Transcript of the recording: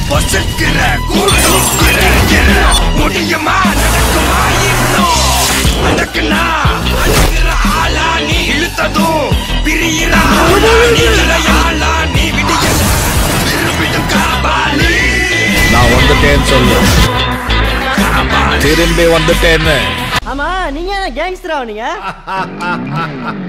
பொசுக்கிற கூட்டுக்கிற முடியுமா நடக்குமா இன்னும் நடக்குனா அழுகிற ஆளா நீ இழுத்ததும் பிரியிற ஆளா நீ விடியல திரும்பிடும் காபாலி நான் வந்துட்டேன்னு சொல்லு திரும்பி வந்துட்டேன்னு ஆமா நீங்க கேங்ஸ்டரா நீங்க